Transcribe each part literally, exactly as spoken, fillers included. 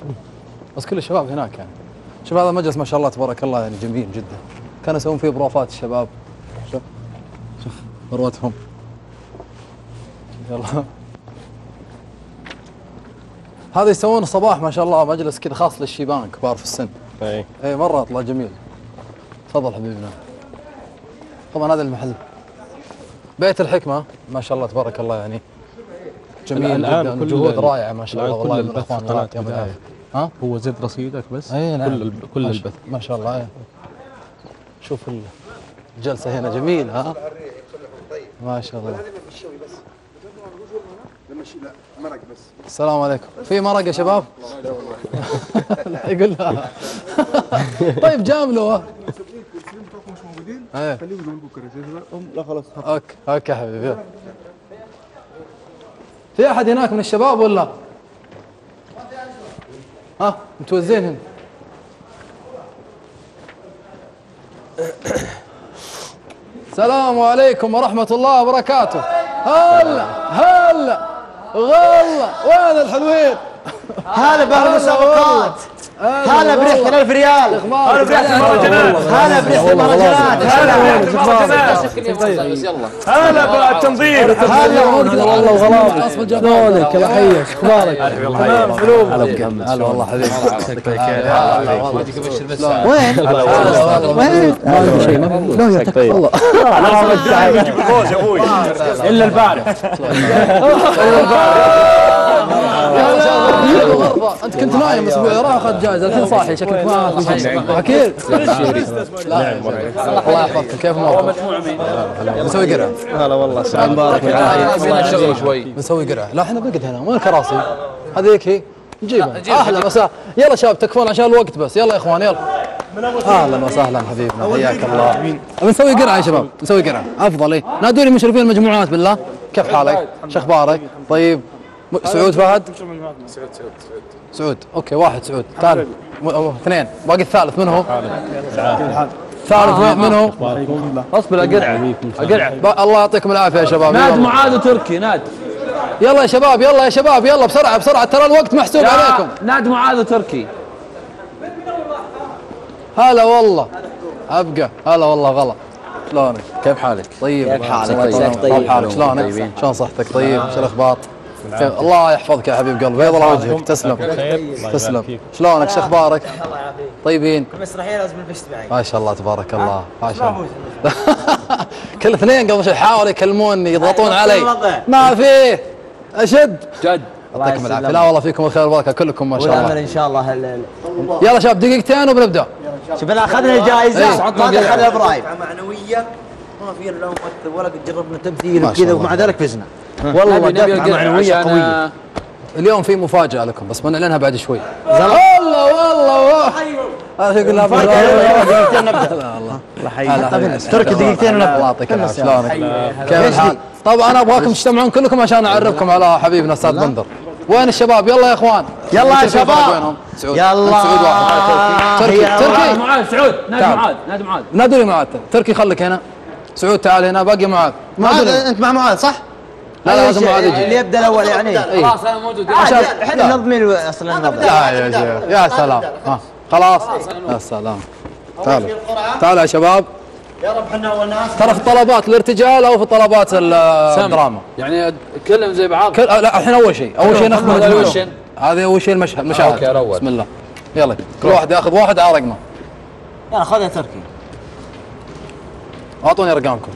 بس كل الشباب هناك يعني. شوف هذا المجلس ما شاء الله تبارك الله يعني جميل جدا. كانوا يسوون فيه بروفات الشباب. شوف شوف ثروتهم. يلا هذا يسوون الصباح ما شاء الله مجلس كذا خاص للشيبان كبار في السن. اي اي مره اطلع جميل. تفضل حبيبنا. طبعا هذا المحل بيت الحكمه ما شاء الله تبارك الله يعني جميل الآن جدا جهود رائعه ما شاء الله والله من الاخوان قناة يعطيهم العافيه. ها هو زد رصيدك بس اي نعم كل كل ما البث ما شاء الله. اي شوف الجلسه هنا جميله ها ما شاء الله. مرق بس. السلام عليكم. في مرق يا شباب؟ يقول لا. طيب جاملوا. مش موجودين؟ ايه خليهم يقولوا بكره لا خلاص. اوكي اوكي يا حبيبي يلا. في احد هناك من الشباب ولا؟ ها متوزين هنا. السلام عليكم ورحمة الله وبركاته. هلا هلا غلا وين الحلوين؟ هلا بأهل المسابقات. هلا بريحة الألف ريال. هلا بريحة المهرجانات. هلا بريحة المهرجانات. هلا بالتنظيف. هلا والله وغلا شلونك يا حيك اخبارك؟ تمام قلوب. هلا والله حبيبي. وين؟ وين؟ وين؟ لا يعطيك الله. فوز يا ابوي إلا البارح. انت كنت نايم اسبوع راح اخذ جائزه الحين صاحي شكلك ما في شيء اكيد. لا الله يحفظك كيف امورك؟ مسوي قرعه. هلا والله سلام مبارك الله شوي بنسوي قرعه. لا احنا بنقعد هنا وين الكراسي؟ هذيك هي نجيبها. اهلا وسهلا يلا شباب تكفون عشان الوقت بس يلا يا اخوان يلا. اهلا وسهلا حبيبنا حياك الله. بنسوي قرعه يا شباب نسوي قرعه افضل. ايه نادوني مشرفين المجموعات بالله. كيف حالك؟ شو اخبارك؟ طيب سعود فهد؟ سعود سعود سعود اوكي واحد سعود تعال اثنين باقي الثالث من هو؟ الثالث من هو؟ اصبر اقرعه اقرعه. الله يعطيكم العافيه يا شباب. ناد معاذ وتركي ناد. يلا يا شباب يلا يا شباب يلا بسرعه بسرعه ترى الوقت محسوب عليكم. ناد معاذ وتركي. هلا والله ابقى هلا والله غلا. شلونك؟ كيف حالك؟ طيب كيف حالك؟ طيب طيب حالك شلونك؟ شلون صحتك؟ طيب شو الاخبار؟ الله يحفظك يا حبيب قلبي يضل وجهك تسلم تسلم. شلونك شو اخبارك؟ طيبين مسرحيه لازم البشت بعد. ما شاء الله تبارك الله ما شاء الله. كل اثنين قبل شوي يحاولوا يكلموني يضغطون علي ما فيه اشد جد. يعطيكم العافيه. لا والله فيكم الخير والبركه كلكم ما شاء الله. ان شاء الله. يلا شباب دقيقتين وبنبدا. شوف اخذنا الجائزه ما دخلنا ابراهيم. معنويه ما في الا ممثل ولا قد جربنا تمثيل وكذا ومع ذلك فزنا. والله دفعه معنويه قويه. اليوم في مفاجاه لكم بس بنعلنها بعد شوي. والله والله هذا يقول لا دقيقتين نبدا. لا الله تركي دقيقتين ونبدا. الله يعطيك العافيه. شلونك؟ كيف الحال؟ طبعا انا ابغاكم تجتمعون كلكم عشان اعرفكم على حبيبنا استاذ بندر. وين الشباب؟ يلا يا اخوان يلا يا شباب يلا. سعود واحد تركي تركي معاذ سعود نادي معاذ نادي معاذ نادوا لي معاذ. تركي خليك هنا. سعود تعال هنا باقي معاذ. معاذ انت مع معاذ صح؟ لا لازم معاذ يجي اللي يبدا الاول يعني. خلاص انا موجود. احنا منظمين اصلا النظام. لا يا شيخ يا سلام. ها خلاص يا سلام. تعالوا تعالوا يا شباب. يا رب احنا اول ناس. ترى في طلبات الارتجال او في طلبات الدراما يعني كلهم زي بعض. كل لا الحين اول شيء اول شيء ناخذ مجموعه. هذا اول شيء المشهد مشاهد. بسم الله يلا كل واحد ياخذ واحد على رقمه. يلا خذ يا تركي. اعطوني ارقامكم.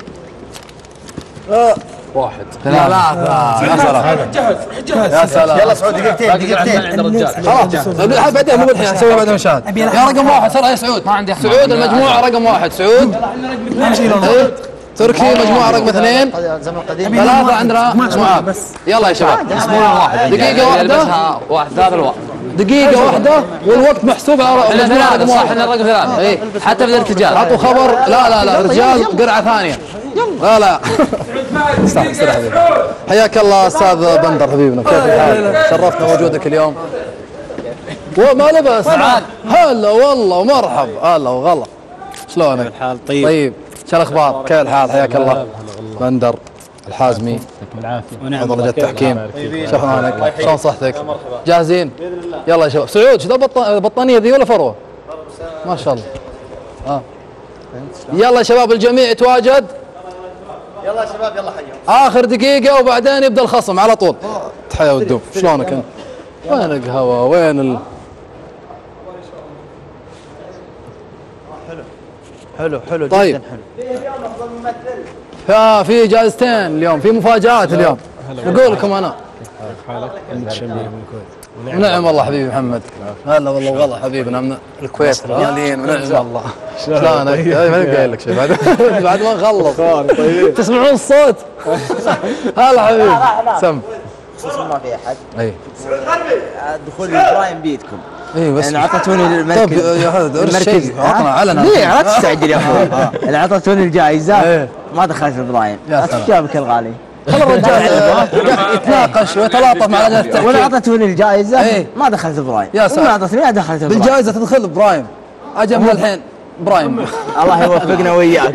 واحد ثلاثة. يا سلام يا سلام. يلا سعود دقيقتين دقيقتين. خلاص بعدين مو الحين نسوي بعد المشاهد. يا رقم واحد سرعه يا سعود. ما عندي سعود المجموعه رقم واحد سعود. تركي مجموعه رقم اثنين. ثلاثه عندنا مجموعه بس. يلا يا شباب دقيقه واحده. واحد ثلاثة الواحد. دقيقة واحدة والوقت محسوب على المجموعة رقم واحد. احنا رقم ثلاثة. اي حتى في الارتجال. عطوا خبر. لا لا لا رجال قرعة ثانية. لا لا استرح استرح حبيبي. حياك الله استاذ بندر حبيبنا كيف الحال؟ شرفنا وجودك اليوم. وما لبس هلا والله ومرحب هلا وغلا. شلونك؟ الحال طيب طيب شو الاخبار؟ كيف الحال؟ حياك الله بندر الحازمي يعطيكم العافيه حضر درجة التحكيم. شوف مالك شلون صحتك؟ جاهزين؟ يلا يا شباب. سعود شو ذا البطانية ذي ولا فروة؟ ما شاء الله. اه يلا يا شباب الجميع يتواجد. يلا يا شباب يلا حيهم. اخر دقيقة وبعدين يبدا الخصم على طول. تحيا والدوب شلونك انت؟ وين القهوة؟ وين ال حلو حلو طيب. جدا حلو. ها في جائزتين اليوم، في مفاجآت اليوم. نقول لكم انا. حالك انت شبيه من الكويت. ونعم والله حبيبي محمد. هلا والله والله حبيبنا من الكويت الغاليين ونعم والله. شلونك؟ ماني قايل لك شيء بعد بعد ما نخلص. تسمعون الصوت؟ هلا حبيبي. سم. خصوصا ما في احد. اي دخول ابراهيم بيدكم. اي بس يعني اعطيتوني المركز. طيب يا هذا المركز عطنا علنا. ليه لا تستعجل يا اخوي. اللي اعطيتوني الجائزه ما دخلت ابراهيم. يا سلام. جابك الغالي. خل الرجال قاعد يتناقش ويتلاطف مع لجنة التحكيم. وانا اعطيتوني الجائزه إيه. ما دخلت ابراهيم. يا سلام. وما اعطيتوني ما دخلت ابراهيم. بالجائزة تدخل ابراهيم. اجل من الحين ابراهيم. الله يوفقنا وياك.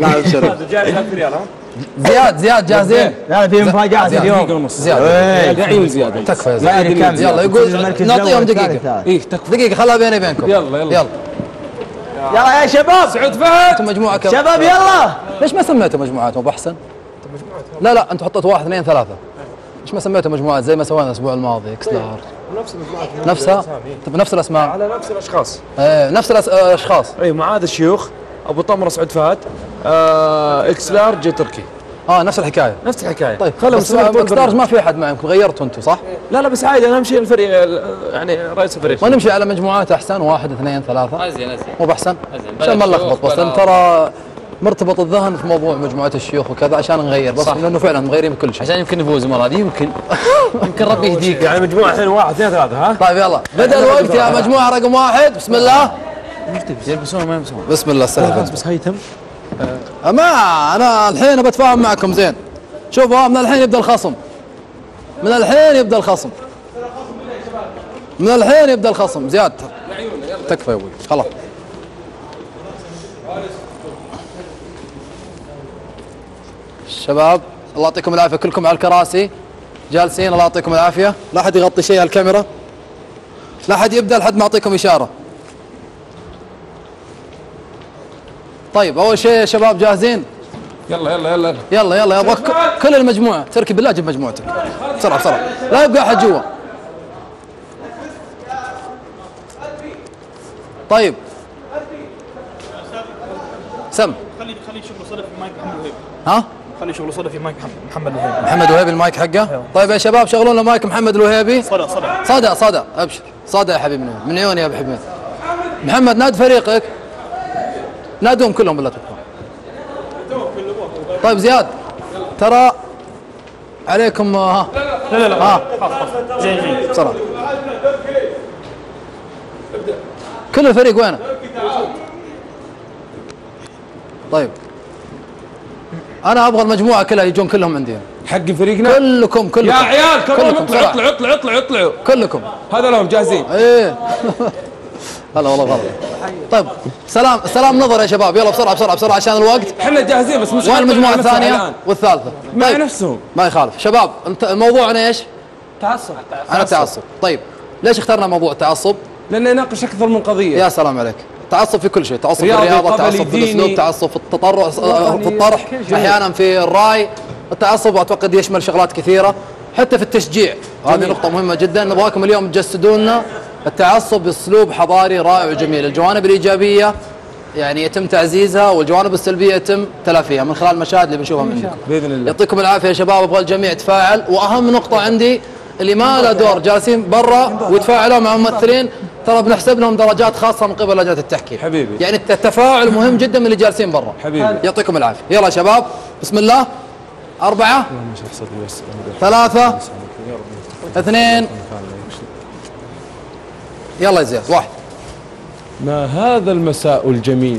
زياد زياد جاهزين؟ لا في مفاجآت اليوم. زياد عيون زياده. تكفى يا ما أدري زياد. كم. يلا يقول المركز نعطيهم الأول، الثاني، دقيقة. الثالث. ايه تكفى. دقيقة خلها بيني وبينكم. يلا يلا يلا يلا يا شباب. سعود فهد. انتم مجموعة كم؟ شباب يلا. ليش ما سميتوا مجموعات ابو احسن؟ لا لا انتم حطيتوا واحد اثنين ثلاثة. ليش ما سميتوا مجموعات زي ما سوينا الاسبوع الماضي اكسلار؟ نفس المجموعة نفسها؟ طب نفس الاسماء؟ على نفس الاشخاص. ايه نفس الأس- الاشخاص. اي معاذ الشيوخ، ابو طمره سعود فهد، آه اكسلار جي تركي. اه نفس الحكاية. نفس الحكايه. طيب خلهم بس يسوون طول اكستارز البرنامج. ما في احد معكم غيرتوا انتم صح؟ لا لا بس عادي انا امشي الفريق يعني رئيس الفريق. ما نمشي على مجموعات احسن واحد اثنين ثلاثة ازين ازين مو باحسن؟ أزين. عشان ما بلا نلخبط شيوخ بس بلا- لأن ترى مرتبط الذهن في موضوع مجموعة الشيوخ وكذا عشان نغير بس صح. لانه فعلا مغيرين بكل شيء. عشان يمكن نفوز المره هذه يمكن يمكن ربي يهديك. يعني مجموعه الحين واحد اثنين ثلاثه ها؟ طيب يلا بدا الوقت يا مجموعة رقم واحد. بسم الله. يلبسون ما يلبسون. بسم الله استهدف. بس هيثم. ما انا الحين بتفاهم معكم زين. شوفوا من الحين يبدا الخصم. من الحين يبدا الخصم. من الحين يبدا الخصم. زياد تكفى يا ابوي خلاص. الشباب الله يعطيكم العافيه كلكم على الكراسي جالسين. الله يعطيكم العافيه. لا احد يغطي شيء على الكاميرا. لا احد يبدا لحد ما اعطيكم اشاره. طيب اول شيء يا شباب جاهزين؟ يلا يلا يلا يلا يلا يلا ك- كل المجموعه. تركي بالله جيب مجموعتك بسرعه بسرعه لا يبقى احد جوا. طيب سم. خلي خلي شغله صدى في مايك محمد وهيب. ها خلي شغله صدى في مايك محمد وهيب. محمد الوهيبي المايك حقه. طيب يا شباب شغلوا لنا مايك محمد الوهيبي. صدى صدى. صدى صدى ابشر صدى يا حبيبي من من عيوني يا ابو حميد. محمد ناد فريقك. نادوهم كلهم بالله تكفى. طيب زياد ترى عليكم ها لا لا لا ها خلاص خلاص جاي جاي. بسرعه. كل الفريق وينه؟ طيب انا ابغى المجموعه كلها يجون كلهم عندي. حق فريقنا. كلكم كلكم يا عيال كلهم كلكم اطلعوا بسرعة. اطلعوا اطلعوا اطلعوا اطلعوا. كلكم هذا لهم جاهزين. ايه هلا والله غلط. طيب سلام سلام نظر يا شباب يلا بسرعه بسرعه بسرعه عشان الوقت. احنا جاهزين بس مش وين المجموعه مع نفسها الثانيه الآن. والثالثه؟ مع طيب نفسهم. ما يخالف شباب انت الموضوعنا ايش؟ تعصب. عن التعصب. طيب ليش اخترنا موضوع التعصب؟ لانه يناقش اكثر من قضيه. يا سلام عليك. تعصب في كل شيء، تعصب في رياضي، الرياضه، قبلي، تعصب في ديني. الاسلوب، تعصب في التطرع في الطرح، احيانا في الراي. التعصب اعتقد يشمل شغلات كثيره حتى في التشجيع. هذه نقطه مهمه جدا نبغاكم اليوم تجسدوا لنا التعصب باسلوب حضاري رائع وجميل. الجوانب الايجابيه يعني يتم تعزيزها والجوانب السلبيه يتم تلافيها من خلال المشاهد اللي بنشوفها منكم. باذن الله. يعطيكم العافيه يا شباب. ابغى الجميع يتفاعل. واهم نقطه عندي اللي ما له دور جالسين برا ويتفاعلوا مع ممثلين ترى بنحسب لهم درجات خاصه من قبل لجنه التحكيم. حبيبي. يعني التفاعل مهم جدا من اللي جالسين برا. حبيبي. يعطيكم العافيه. يلا يا شباب بسم الله. أربعة ثلاثة اثنين يلا يا زياد. واحد. ما هذا المساء الجميل؟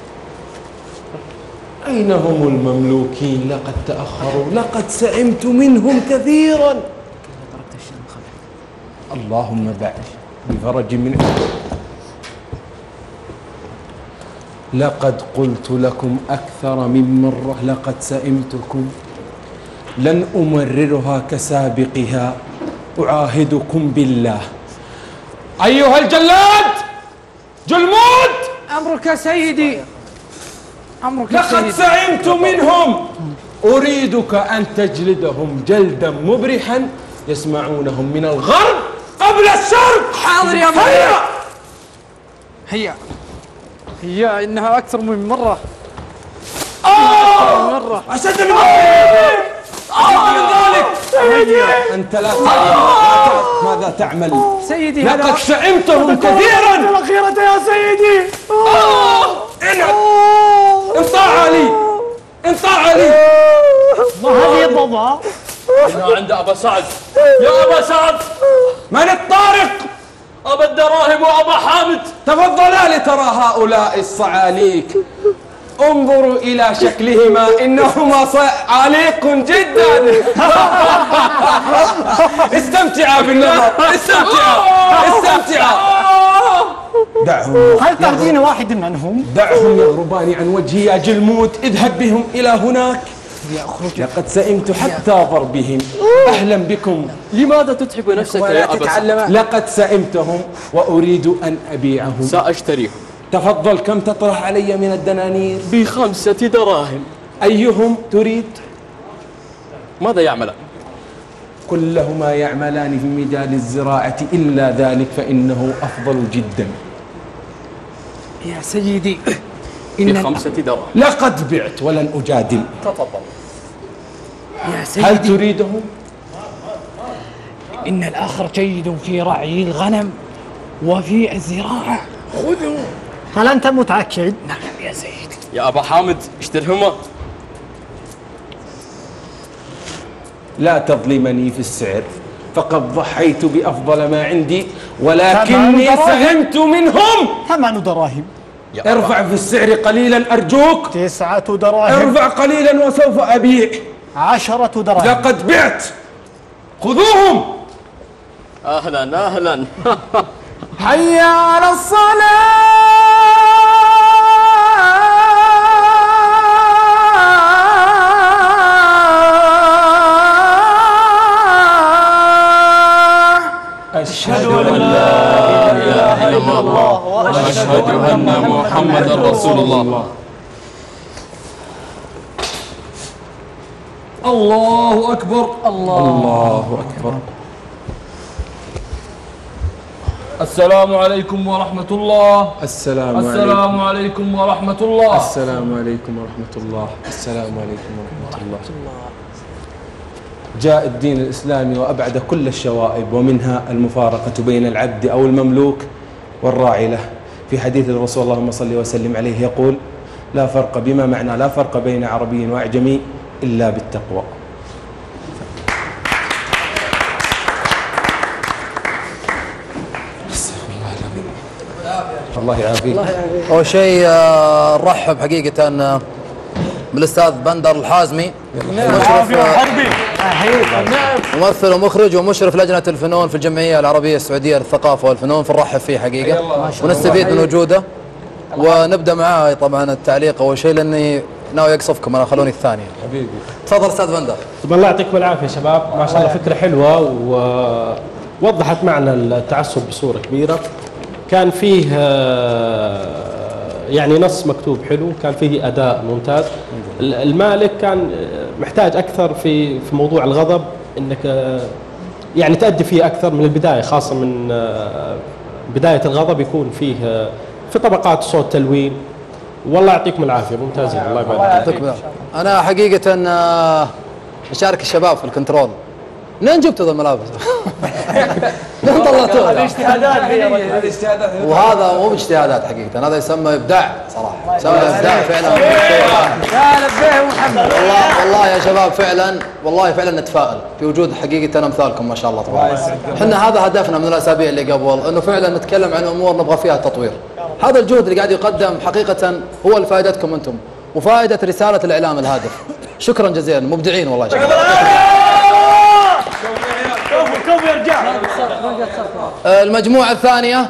أين هم المملوكين؟ لقد تأخروا، لقد سئمت منهم كثيرا. اللهم بعث بفرج من لقد قلت لكم أكثر من مرة لقد سئمتكم. لن أمررها كسابقها، أعاهدكم بالله. أيها الجلاد جلمود، أمرك سيدي، أمرك لقد سيدي. سئمت منهم، أريدك أن تجلدهم جلدا مبرحا يسمعونهم من الغرب قبل الشرق. حاضر يا هيا هيا هيا هيا، إنها أكثر من مرة. آه مرة أشد من ذلك. أنت لا تعلم ماذا تعمل سيدي. لقد سئمتهم كثيرا. الأخيرة يا سيدي. انعم، انطاع لي، انطاع لي. ما هذه الضبع؟ هنا عند أبا سعد. يا أبا سعد، من الطارق؟ أبا الدراهم وأبا حامد. تفضلا لترى هؤلاء الصعاليك. انظروا إلى شكلهما، إنهما صعاليق جدا. استمتعا بالنظر، استمتعا، استمتعا. دعهم. هل تعطيني واحد منهم؟ دعهم يغربان عن وجهي يا جلمود، اذهب بهم إلى هناك. لقد سئمت حتى ضربهم. أهلا بكم. لماذا تتعب نفسك يا أبا سعد؟ لقد سئمتهم وأريد أن أبيعهم. سأشتريهم. تفضل، كم تطرح علي من الدنانير؟ بخمسة دراهم. أيهم تريد؟ ماذا يعملان؟ كلهما يعملان في مجال الزراعة إلا ذلك فإنه أفضل جدا. يا سيدي، بخمسة دراهم. لقد بعت ولن أجادل. تفضل. يا سيدي، هل تريده؟ إن الآخر جيد في رعي الغنم وفي الزراعة. خذوا. هل أنت متأكد؟ نعم يا سيدي. يا أبا حامد اشترهما. لا تظلمني في السعر، فقد ضحيت بأفضل ما عندي، ولكني سئمت منهم. ثمان دراهم. ارفع في السعر قليلا أرجوك. تسعة دراهم. ارفع قليلا وسوف أبيع. عشرة دراهم. لقد بعت، خذوهم. أهلا أهلا. حي على الصلاة. أشهد أن لا إله إلا الله وأشهد أن محمدا رسول الله. الله أكبر. الله أكبر. السلام عليكم ورحمة الله. السلام عليكم. السلام عليكم ورحمة الله. السلام عليكم ورحمة الله. السلام عليكم ورحمة الله. جاء الدين الإسلامي وأبعد كل الشوائب، ومنها المفارقة بين العبد أو المملوك والراعي له. في حديث الرسول اللهم صل وسلم عليه يقول: لا فرق، بما معنى لا فرق بين عربي وأعجمي إلا بالتقوى. الله يعافيك. أول شيء نرحب حقيقة بالاستاذ بندر الحازمي، ممثل ومخرج ومشرف لجنة الفنون في الجمعية العربية السعودية للثقافة والفنون، فنرحب فيه حقيقة ونستفيد من وجوده. ونبدأ معاه طبعا التعليق أول شيء، لأني ناوي أقصفكم أنا، خلوني الثانية. حبيبي تفضل أستاذ بندر. طب الله يعطيكم العافية شباب، ما شاء الله فكرة حلوة ووضحت معنا التعصب بصورة كبيرة. كان فيه يعني نص مكتوب حلو، كان فيه أداء ممتاز. المالك كان محتاج أكثر في في موضوع الغضب، إنك يعني تأدي فيه أكثر من البداية، خاصة من بداية الغضب يكون فيه في طبقات صوت تلوين. والله يعطيكم العافية، ممتازين. الله يبارك فيك. أنا حقيقة أشارك الشباب في الكنترول. منين جبتوا ذا الملابس؟ منين طلعتوها؟ هذه اجتهادات، هذه اجتهادات، وهذا مو باجتهادات حقيقة، هذا يسمى إبداع صراحة، يسمى إبداع فعلا. يا لبيه محمد. والله والله يا شباب فعلا، والله فعلا نتفائل في وجود حقيقة أمثالكم ما شاء الله تبارك الله. احنا هذا هدفنا من الأسابيع اللي قبل، إنه فعلا نتكلم عن أمور نبغى فيها تطوير. هذا الجهد اللي قاعد يقدم حقيقة هو لفائدتكم أنتم وفائدة رسالة الإعلام الهادف. شكرا جزيلا، مبدعين والله شكرا. كوفي يا رجال. المجموعة الثانية،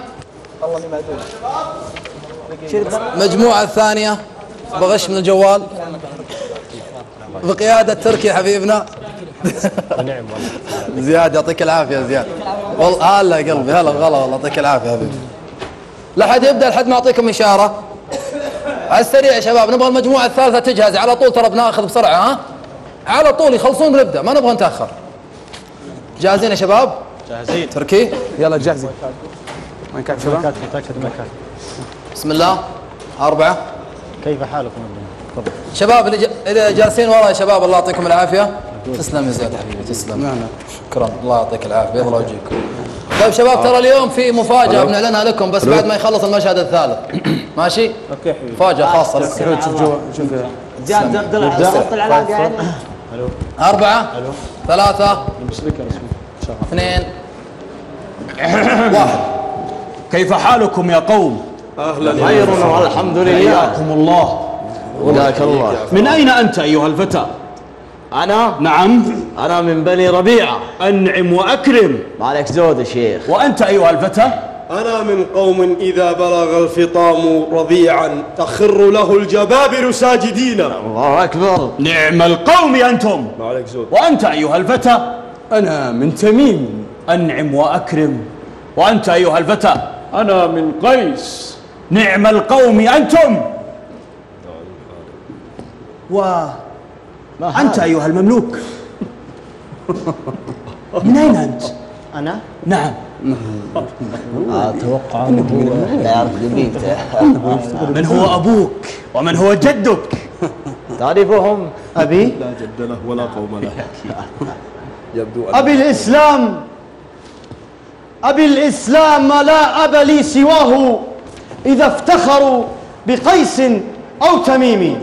المجموعة الثانية بغش من الجوال بقيادة تركي حبيبنا. ونعم والله. زياد يعطيك العافيه زياد. والله هلا قلبي هلا غلا والله يعطيك العافيه حبيبي. لا حد يبدا لحد ما اعطيكم اشاره. على السريع يا شباب نبغى المجموعه الثالثه تجهز على طول ترى بناخذ بسرعه ها؟ على طول يخلصون نبدا ما نبغى نتاخر. جاهزين يا شباب؟ جاهزين. تركي يلا جاهزين. وين كان شباب؟ متاكد مكان. بسم الله. أربعة. كيف حالكم؟ تفضل. شباب اللي, ج... اللي جالسين ورا يا شباب الله يعطيكم العافيه. تسلم يا زياد حبيبي تسلم. نعم شكرا الله يعطيك العافيه بيض وجهك. طيب شباب ترى اليوم في مفاجاه بنعلنها لكم بس بعد ما يخلص المشهد الثالث. ماشي؟ اوكي حبيبي. مفاجاه خاصه لكم. شوف جوا شوف زياد ضبط العلاقه يعني. أربعة. ثلاثة. اثنين. واحد. كيف حالكم يا قوم؟ اهلا. خير والحمد لله. حياكم الله. وياك الله. من أين أنت أيها الفتى؟ أنا؟ نعم. أنا من بني ربيعة. أنعم وأكرم. ما عليك زود يا شيخ. وأنت أيها الفتى؟ أنا من قوم إذا بلغ الفطام ربيعا تخر له الجبابر ساجدين. الله أكبر. نعم القوم أنتم. ما عليك زود. وأنت أيها الفتى؟ أنا من تميم. أنعم وأكرم. وأنت أيها الفتى؟ أنا من قيس. نعم القوم أنتم. وأنت أيها المملوك؟ من أين أنت؟ أنا؟ نعم. أتوقع أنه هو لا يعرف قبيلته. من هو أبوك ومن هو جدك؟ تعرفهم أبي؟ لا جد له ولا قوم له. يبدو أن أبي الإسلام. أبي الإسلام لا أب لي سواه إذا افتخروا بقيس أو تميم.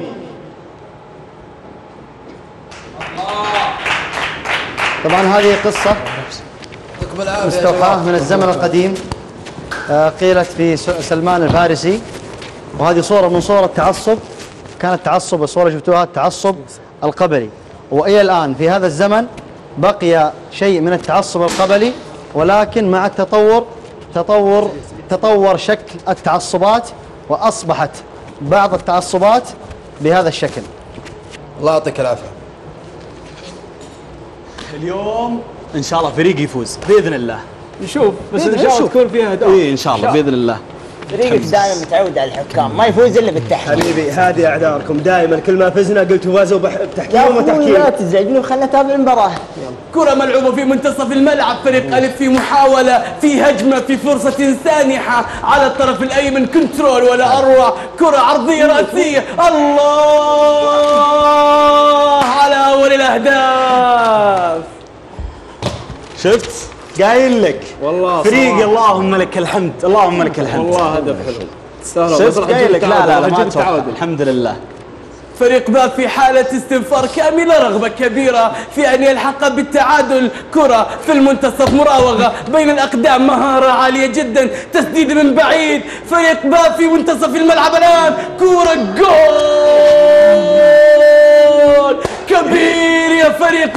طبعا هذه قصة مستوحاة من الزمن القديم قيلت في سلمان الفارسي، وهذه صورة من صور التعصب. كان التعصب الصورة شفتوها التعصب القبلي، وإلى الآن في هذا الزمن بقي شيء من التعصب القبلي، ولكن مع التطور تطور تطور شكل التعصبات وأصبحت بعض التعصبات بهذا الشكل. الله يعطيك العافية. اليوم إن شاء الله فريقي يفوز بإذن الله. نشوف بس إن شاء الله تكون فيها أهداف. إيه إن شاء الله بإذن الله. فريقك دائما متعود على الحكام، ما يفوز الا بالتحكيم. حبيبي هذه اعذاركم دائما، كل ما فزنا قلتوا فازوا بتحكيم يا وتحكيم. لا تزعجني وخلنا نتابع المباراه. كرة ملعوبة في منتصف الملعب، فريق ألف في محاولة في هجمة في فرصة سانحة على الطرف الأيمن، كنترول ولا أروع، كرة عرضية رأسية. الله على أول الأهداف. شفت؟ قايل لك والله فريقي اللهم لك الحمد، اللهم لك الحمد. والله هدف حلو. شفت قايل لك لا لا ما اتوقع. الحمد لله. فريق باب في حالة استنفار كاملة، رغبة كبيرة في أن يلحق بالتعادل. كرة في المنتصف، مراوغة بين الأقدام، مهارة عالية جدا، تسديد من بعيد. فريق باب في منتصف الملعب الآن، كرة جول كبير يا فريق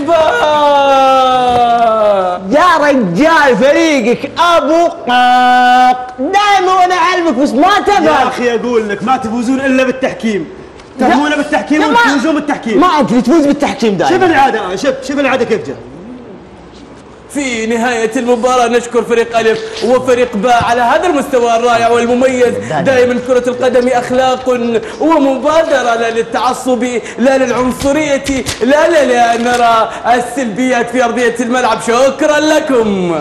باب. يا رجال فريقك ابو قاق، دائما وانا اعلمك بس ما تبغى. يا اخي اقول لك ما تفوزون الا بالتحكيم، تفوزون بالتحكيم وتفوزون بالتحكيم. ما انت اللي تفوز بالتحكيم دائما. شوف العاده، شوف شوف العاده كيف جاء. في نهاية المباراة نشكر فريق ألف وفريق باء على هذا المستوى الرائع والمميز. دائما كرة القدم أخلاق ومبادرة، لا للتعصب لا للعنصرية، لا لا لا نرى السلبيات في أرضية الملعب. شكرا لكم.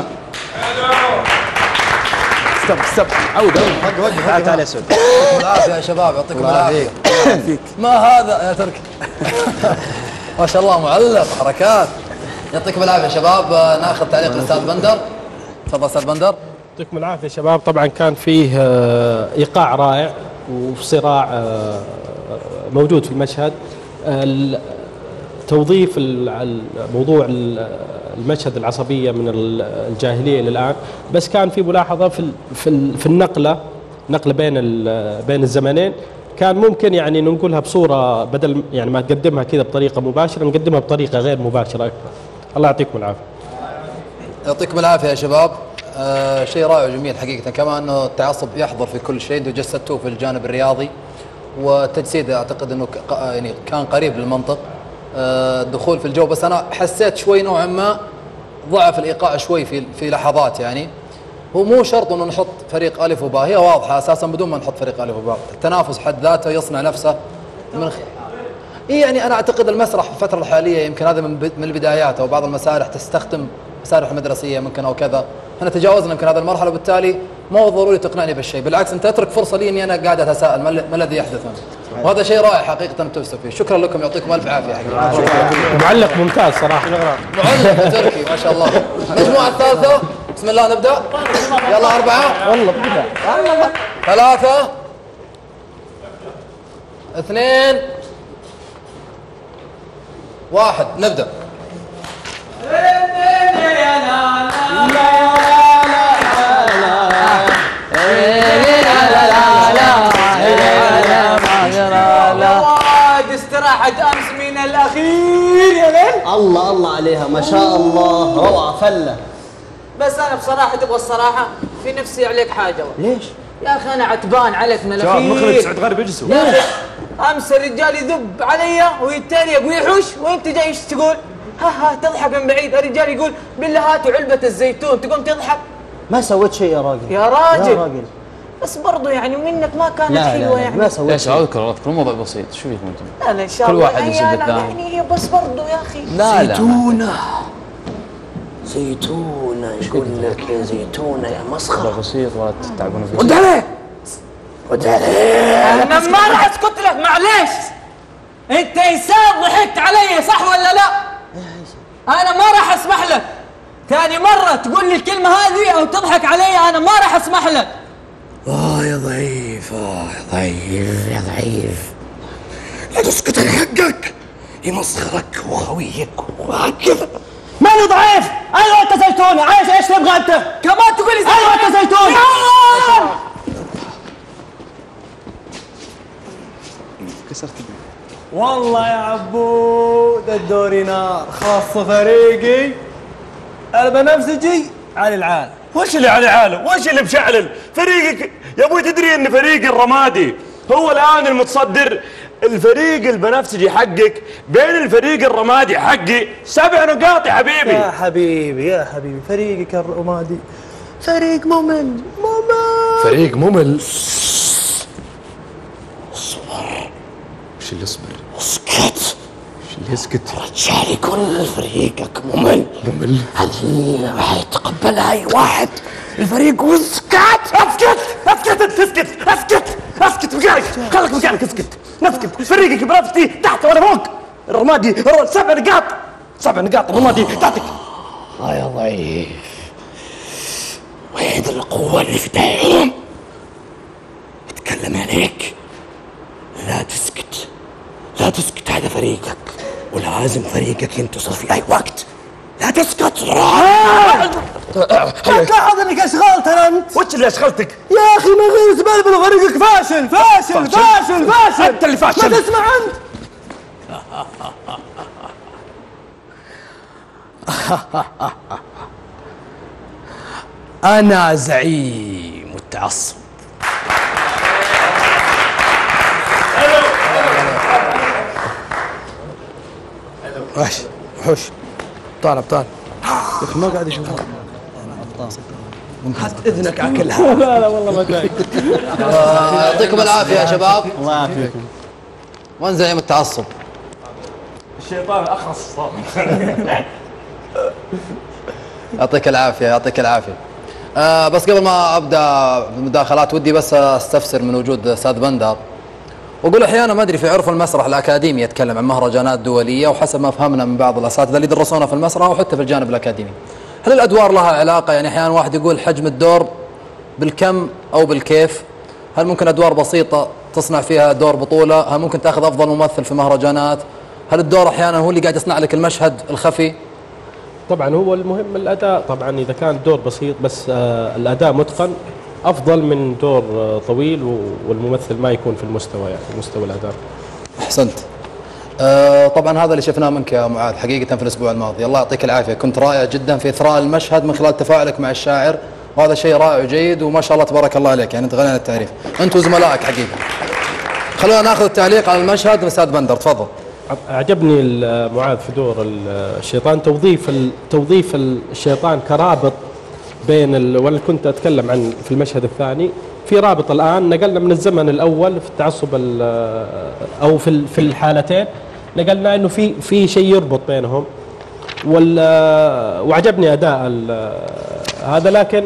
استب استب عود عود. تعال تعال يا سود. يعطيكم العافية يا شباب، يعطيكم العافية. ما هذا يا تركي؟ ما شاء الله معلق حركات. يعطيكم العافيه شباب. ناخذ تعليق الاستاذ بندر. تفضل استاذ بندر. يعطيكم العافيه شباب. طبعا كان فيه ايقاع رائع وصراع موجود في المشهد. توظيف موضوع المشهد العصبيه من الجاهليه الى الان، بس كان في ملاحظه في في النقله نقله بين بين الزمنين. كان ممكن يعني نقولها بصوره، بدل يعني ما تقدمها كذا بطريقه مباشره نقدمها بطريقه غير مباشره اكثر. الله يعطيكم العافيه. يعطيكم العافيه يا شباب. آه شيء رائع وجميل حقيقه، كما انه التعصب يحضر في كل شيء، انتم جسدتوه في الجانب الرياضي والتجسيد. اعتقد انه يعني كان قريب للمنطق، الدخول في الجو، بس انا حسيت شوي نوعا ما ضعف الايقاع شوي في في لحظات. يعني هو مو شرط انه نحط فريق الف وباء، هي واضحه اساسا بدون ما نحط فريق الف وباء، التنافس حد ذاته يصنع نفسه من خ... يعني انا اعتقد المسرح في الفتره الحاليه يمكن هذا من من البدايات، او بعض المسارح تستخدم مسارح مدرسيه ممكن او كذا، احنا تجاوزنا يمكن هذه المرحله، وبالتالي ما هو ضروري تقنعني بالشيء، بالعكس انت اترك فرصه لي اني انا قاعد اتساءل ما الذي يحدث هنا، وهذا شيء رائع حقيقه تفسر فيه. شكرا لكم، يعطيكم الف عافيه حقيقه. معلق ممتاز صراحه. معلق تركي ما شاء الله. المجموعه الثالثه بسم الله نبدا. يلا اربعه والله بدا ثلاثه اثنين واحد نبدا. استراحة أمس من الأخير يا ليل. الله الله عليها ما شاء الله، روعة فلة. بس أنا بصراحة تبغى الصراحة في نفسي عليك حاجة. ليش؟ يا أخي أنا عتبان عليك من الأخير. شباب مخرج سعد غريب يجلسوا. يا أخي أمس الرجال يذب علي ويتريق ويحوش، وأنت جاي إيش تقول؟ ها ها تضحك من بعيد. الرجال يقول بالله هاتوا علبة الزيتون، تقوم تضحك. ما سويت شيء يا راجل. يا راجل. يا راجل. بس برضو يعني منك ما كانت لا حلوة. لا لا يعني ما سويت شيء. اذكر اذكر الموضوع بسيط، شو فيكم انتم؟ لا لا ان شاء كل الله. واحد يسب الثاني. يعني هي بس برضو يا اخي. لا لا زيتونة زيتونة يقول لك يا زيتونة يا مسخرة. بسيط ولا تتعبون فيه. رد عليه رد عليه. انا ما راح اسكت لك معليش. انت انسان ضحكت علي صح ولا لا؟ انا ما راح اسمح لك ثاني مرة تقول لي الكلمة هذه او تضحك علي، انا ما راح اسمح لك. اه يا ضعيف، اه يا ضعيف يا ضعيف، لا تسكت حقك يمسخرك وخويك وهكذا. ماني ضعيف، ايوه انت زيتونة، عايش ايش تبغى انت؟ كمان تقول لي ايوه انت زيتونة. كسرت والله يا عبود الدوري نار، خاصة فريقي البنفسجي علي العالم. وش اللي علي عالم؟ وش اللي مشعلل؟ فريقك يا ابوي تدري ان فريق الرمادي هو الان المتصدر. الفريق البنفسجي حقك بين الفريق الرمادي حقي سبع نقاط يا حبيبي. يا حبيبي يا حبيبي فريقك الرمادي فريق ممل ممل فريق ممل. اصبر. وش اللي يصبر؟ اسكت. وش اللي يسكت؟ رجالي كل فريقك ممل ممل. هذه راح يتقبلها اي واحد. الفريق واسكت. اسكت اسكت اسكت اسكت اسكت مكانك، خليك مكانك اسكت اسكت. فريقك بنفسي تحت وانا فوق. الرمادي سبع نقاط سبع نقاط الرمادي تحتك. اه يا ضعيف، وين القوة اللي في دايرهم؟ اتكلم عليك. لا تسكت لا تسكت، هذا فريقك ولازم فريقك ينتصر في اي وقت. لا تسكت. لاحظ انك اشغلت انت. وش اللي اشغلتك؟ يا اخي من غير زبالة فريقك فاشل فاشل فاشل فاشل. انت اللي فاشل. ما تسمع انت. انا زعيم التعصب. وحش وحوش ابطال ابطال. يا اخي ما قاعد يشوفون. حط اذنك اكلها. لا لا والله ما قاعد. يعطيكم العافيه يا شباب. الله يعافيكم. وين زعيم التعصب؟ الشيطان اخرس صار. يعطيك العافيه يعطيك العافيه. آه بس قبل ما ابدا بالمداخلات ودي بس استفسر من وجود استاذ بندر، واقول احيانا ما ادري في عرف المسرح الاكاديمي يتكلم عن مهرجانات دوليه، وحسب ما فهمنا من بعض الاساتذه اللي درسونا في المسرح وحتى في الجانب الاكاديمي، هل الادوار لها علاقه؟ يعني احيانا واحد يقول حجم الدور بالكم او بالكيف. هل ممكن ادوار بسيطه تصنع فيها دور بطوله؟ هل ممكن تاخذ افضل ممثل في مهرجانات؟ هل الدور احيانا هو اللي قاعد يصنع لك المشهد الخفي؟ طبعا هو المهم الاداء. طبعا اذا كان الدور بسيط بس آه الاداء متقن افضل من دور آه طويل والممثل ما يكون في المستوى، يعني في مستوى الاداء. احسنت. آه طبعا هذا اللي شفناه منك يا معاذ حقيقه في الاسبوع الماضي، الله يعطيك العافيه، كنت رائع جدا في اثراء المشهد من خلال تفاعلك مع الشاعر، وهذا شيء رائع وجيد وما شاء الله تبارك الله عليك، يعني انت غني عن التعريف، انت وزملائك حقيقه. خلونا ناخذ التعليق على المشهد الاستاذ بندر، تفضل. أعجبني معاذ في دور الشيطان توظيف توظيف الشيطان كرابط بين ال... وأنا كنت أتكلم عن في المشهد الثاني في رابط الآن نقلنا من الزمن الأول في التعصب أو في في الحالتين نقلنا إنه في في شيء يربط بينهم وال وعجبني أداء هذا. لكن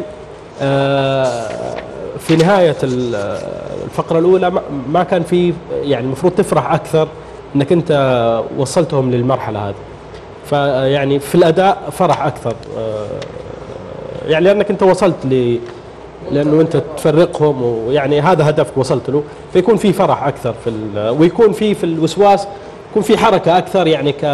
في نهاية الفقرة الأولى ما كان في يعني المفروض تفرح أكثر إنك أنت وصلتهم للمرحلة هذه. فيعني في الأداء فرح أكثر يعني لأنك أنت وصلت ل لأنه أنت تفرقهم ويعني هذا هدفك وصلت له، فيكون في فرح أكثر في ويكون في في الوسواس يكون في حركة أكثر يعني ك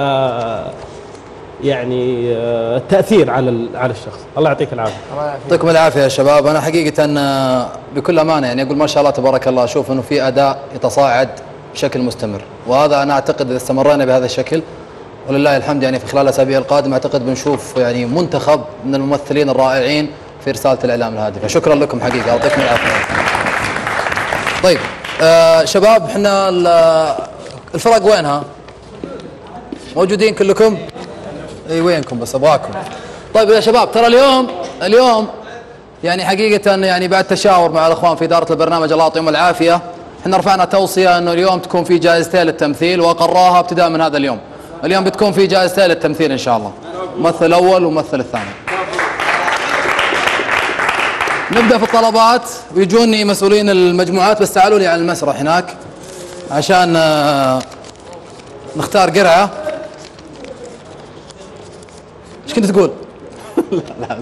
يعني التأثير على على الشخص. الله يعطيك العافية. يعطيكم العافية يا شباب. أنا حقيقة بكل أمانة يعني أقول ما شاء الله تبارك الله، أشوف إنه في أداء يتصاعد بشكل مستمر، وهذا أنا أعتقد إذا استمرينا بهذا الشكل ولله الحمد يعني في خلال الأسابيع القادمة أعتقد بنشوف يعني منتخب من الممثلين الرائعين في رسالة الإعلام الهادفة. شكرا لكم حقيقة، يعطيكم العافية. طيب آه شباب، احنا الفرق وينها؟ موجودين كلكم؟ اي وينكم بس ابغاكم. طيب يا شباب، ترى اليوم اليوم يعني حقيقة يعني بعد تشاور مع الاخوان في إدارة البرنامج الله يعطيهم العافية، احنا رفعنا توصية انه اليوم تكون في جائزتين للتمثيل واقراها ابتداء من هذا اليوم. اليوم بتكون في جائزتين للتمثيل ان شاء الله، ممثل الاول وممثل الثاني. نبدأ في الطلبات ويجوني مسؤولين المجموعات، بس تعالوا لي على المسرح هناك عشان نختار قرعة. ايش كنت تقول؟ لا لا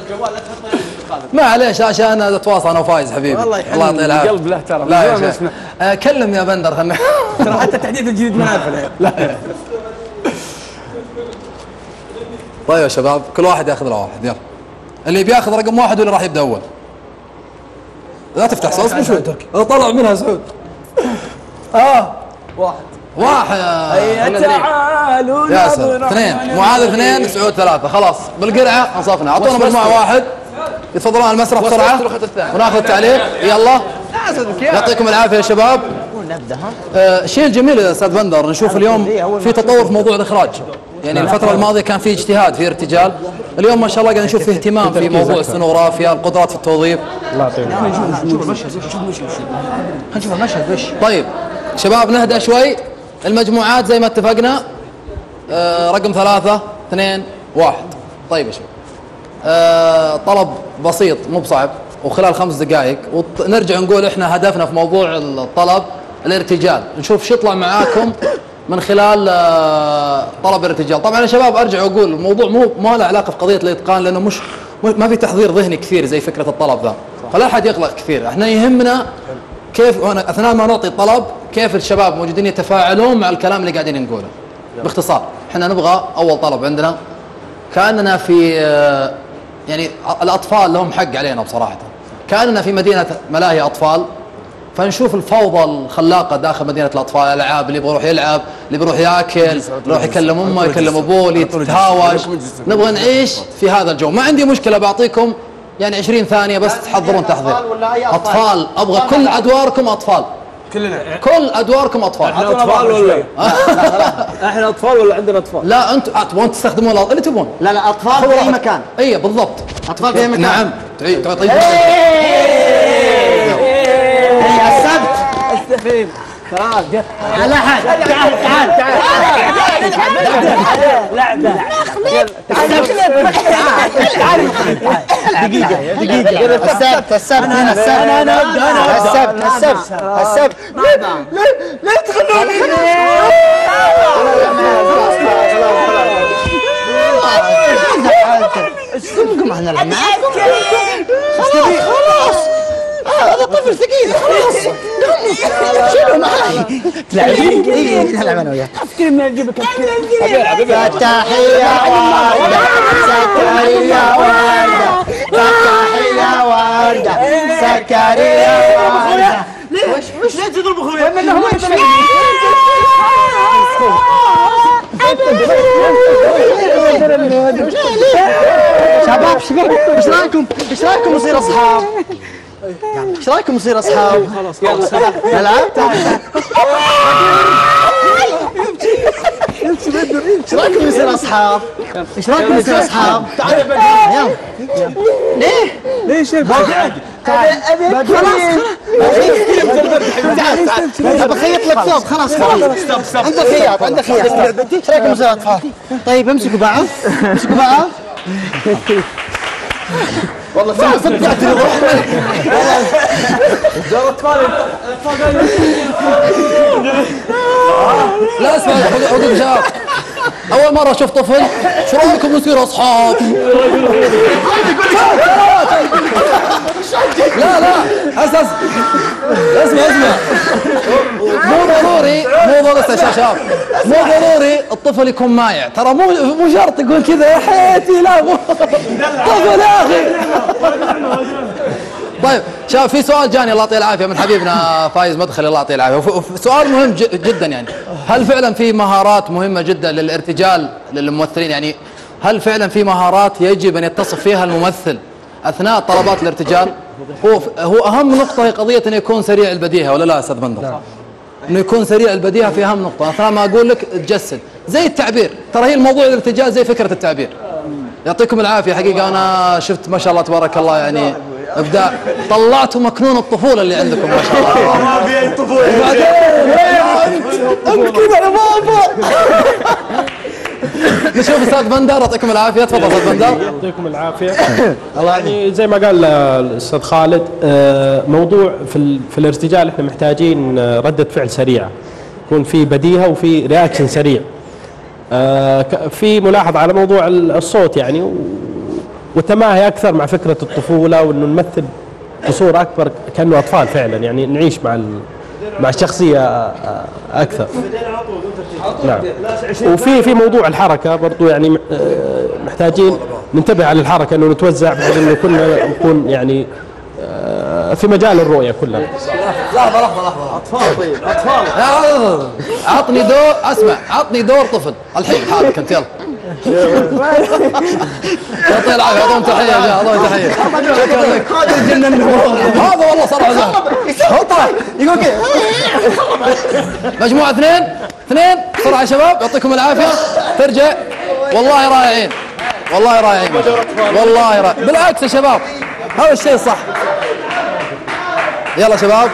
معليش عشان اتواصل انا وفايز حبيبي. والله الله يعطيه العافيه. قلب له ترى. لا يا شيخ آه كلم يا بندر خلنا ترى حتى التحديث الجديد ما نعرف الحين. لا طيب يا شباب، كل واحد ياخذ له واحد. يلا اللي بياخذ رقم واحد واللي راح يبدا اول. لا تفتح صوص مش طلع منها سعود. اه واحد واحد هيا تعالوا يا سلام. اثنين، معاذ اثنين، سعود ثلاثة. خلاص بالقرعة انصفنا. اعطونا مجموعة واحد يتفضلون على المسرح بسرعة وناخذ التعليق. يلا يعطيكم العافية يا شباب. آه الشيء الجميل يا استاذ بندر نشوف اليوم في تطور في موضوع الاخراج. يعني الفترة الماضية كان في اجتهاد في ارتجال، اليوم ما شاء الله قاعد نشوف في اهتمام في موضوع السنوغرافيا، القدرات في التوظيف. الله يعطيك. نشوف المشهد نشوف المشهد وش. طيب شباب نهدأ شوي. المجموعات زي ما اتفقنا آه رقم ثلاثة اثنين واحد. طيب يا شباب آه طلب بسيط مو بصعب وخلال خمس دقائق، ونرجع نقول احنا هدفنا في موضوع الطلب الارتجال، نشوف شو يطلع معاكم من خلال آه طلب الارتجال. طبعا يا شباب ارجع واقول الموضوع مو ما له علاقه في قضيه الاتقان، لانه مش ما في تحضير ذهني كثير زي فكره الطلب ذا، فلا احد يقلق كثير. احنا يهمنا كيف اثناء ما نعطي الطلب كيف الشباب موجودين يتفاعلون مع الكلام اللي قاعدين نقوله. باختصار احنا نبغى اول طلب عندنا كاننا في يعني الاطفال لهم حق علينا بصراحه، كاننا في مدينه ملاهي اطفال، فنشوف الفوضى الخلاقه داخل مدينه الاطفال، الالعاب اللي بيروح يلعب، اللي بيروح ياكل، يروح يكلم امه، يكلم ابوه، اللي يتهاوش. نبغى نعيش في هذا الجو. ما عندي مشكله بعطيكم يعني عشرين ثانيه بس تحضرون تحضير. اطفال، ابغى كل ادواركم اطفال. كلنا كل ادواركم اطفال. احنا اطفال ولا احنا اطفال ولا عندنا اطفال؟ لا انتم تبون تستخدمون اللي تبون. لا لا اطفال في اي مكان. اي بالضبط، اطفال في اي مكان. نعم تعيد تعطي السبت السفين خلاص على حد. تعال تعال تعال لعبه دقيقه دقيقه السبت السبت هنا السبت انا انا انا السبت السبت السبت ليه ليه تخلوني اسمكم احنا نلعب خلاص هذا طفل ثقيل خلاص شيلوا معي تلعبين؟ اي نلعب انا وياك. افكر اني اجيبك فتحية وردة سكرية وردة فتحية وردة سكرية وردة. ليش وش ليه تضرب اخويا؟ من هو شباب ايش رايكم ايش رايكم نصير اصحاب؟ ايش رايكم نصير اصحاب؟ خلاص خلاص نلعب؟ ايش رايكم نصير اصحاب؟ ايش رايكم نصير اصحاب؟ تعال يلا ليه؟ ليش يا تعال تعال خلاص خلاص بخيط لك ثوب خلاص خلاص عندك خياط عندك خياط ايش رايكم نصير اطفال؟ طيب امسكوا بعض امسكوا بعض والله صدق صدق تعترض لا اسمع حقوق شباب، اول مره اشوف طفل، شو رايكم نصير اصحاب؟ لا لا اساس اسمع اسمع مو ضروري مو ضروري يا شباب، مو ضروري الطفل يكون مايع، ترى مو مو شرط يقول كذا يا حياتي، لا مو طفل يا اخي. طيب شباب في سؤال جاني الله يعطيه العافيه من حبيبنا فايز مدخلي الله يعطيه العافيه، سؤال مهم جدا يعني، هل فعلا في مهارات مهمه جدا للارتجال للممثلين؟ يعني هل فعلا في مهارات يجب ان يتصف فيها الممثل اثناء طلبات الارتجال؟ هو هو اهم نقطه هي قضيه انه يكون سريع البديهه، ولا لا يا استاذ بندر؟ انه يكون سريع البديهه في اهم نقطه، اثناء ما اقول لك تجسد زي التعبير، ترى هي الموضوع الارتجال زي فكره التعبير. يعطيكم العافيه حقيقه، انا شفت ما شاء الله تبارك الله يعني ابداع، طلعتوا مكنون الطفوله اللي عندكم ما شاء الله. ما في اي طفوله انت كذا يا بابا. نشوف استاذ بندر يعطيكم العافيه، تفضل استاذ بندر. يعطيكم العافيه. يعني زي ما قال الاستاذ خالد، موضوع في في الارتجال احنا محتاجين رده فعل سريعه، يكون في بديهه وفي رياكشن سريع. في ملاحظه على موضوع الصوت يعني، وتماهي اكثر مع فكره الطفوله، وانه نمثل بصوره اكبر كانه اطفال فعلا، يعني نعيش مع مع الشخصيه اكثر. نعم. وفي في موضوع الحركه برضو يعني محتاجين ننتبه على الحركه، انه نتوزع بحيث انه كلنا نكون يعني في مجال الرؤيه كلنا. لحظه لحظه لحظه اطفال. طيب اطفال عطني دور، اسمع عطني دور طفل الحين حالك انت، يلا. يعطيه العافيه، اعطوهم تحيه يا جماعه، اعطوهم تحيه. شكرا لك. هذا والله صراحه زين. يقول كذا مجموعه اثنين اثنين بسرعه يا شباب، يعطيكم العافيه. ترجع والله رائعين، والله رائعين، والله رائعين، بالعكس يا شباب هذا الشيء صح. يلا شباب